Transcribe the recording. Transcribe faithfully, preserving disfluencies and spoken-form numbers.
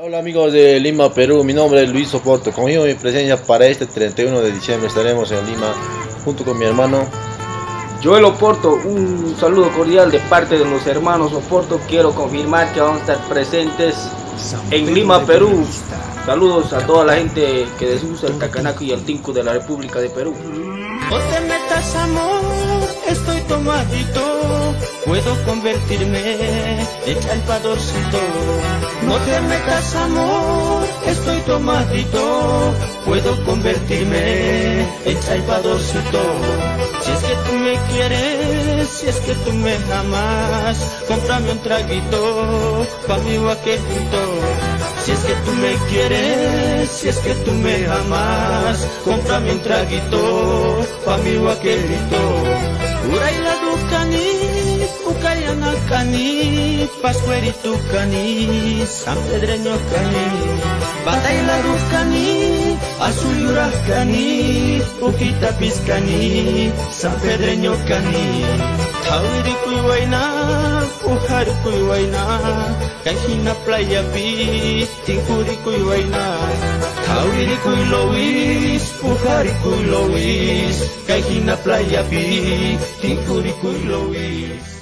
Hola amigos de Lima, Perú, mi nombre es Luis Oporto. Conmigo mi presencia para este treinta y uno de diciembre estaremos en Lima junto con mi hermano Joel Oporto. Un saludo cordial de parte de los hermanos Oporto. Quiero confirmar que vamos a estar presentes en Lima, Perú. Saludos a toda la gente que desusa el tacanaco y el tinku de la República de Perú. No te metas, amor, estoy tomadito, puedo convertirme en salvadorcito. No te metas, amor, estoy tomadito, puedo convertirme en salvadorcito. Si es que tú me quieres, si es que tú me amas, cómprame un traguito pa' mi vaquerito. Si es que tú me quieres, si es que tú me amas, cómprame un traguito pa' mi vaquerito. Uraila dukani, ukayana cani, pascuerito cani, San Pedreño cani. Bataila dukani, azul cani, ujita piscani, San Pedreño cani. Tauri kuiwaina, pujar kuiwaina, kajina playa pi, tinkuri kuiwaina. Tauri kuilowis, pujar kuilowis, kajina playa pi, tinkuri kuilowis.